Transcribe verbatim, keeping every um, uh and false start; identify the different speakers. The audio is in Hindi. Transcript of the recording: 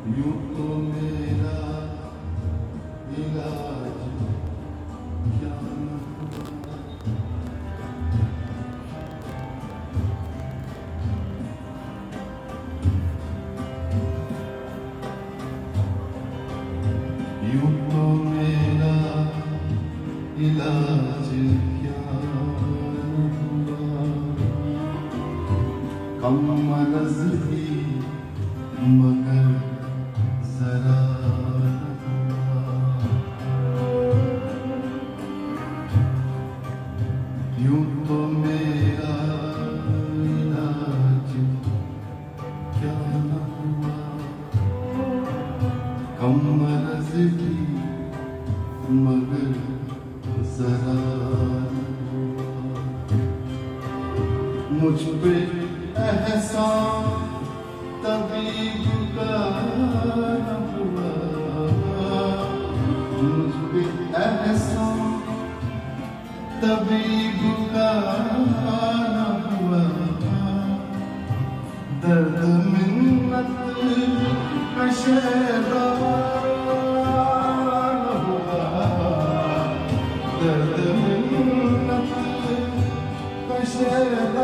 Speaker 1: यूं तो मेरा इलाज क्या न हुआ। यूं तो मेरा इलाज क्या न हुआ। कम मरज थी मगर जरा न हुआ। यूं तो मेरा इलाज क्या न हुआ। कम मरज थी मगर जरा न हुआ। मुझ पे एहसान तबीब का न हुआ। मुझ पे एहसान तबीब का न हुआ। दर्द मिन्नत का शैदा न हुआ। दर्द मिन्नत का शैदा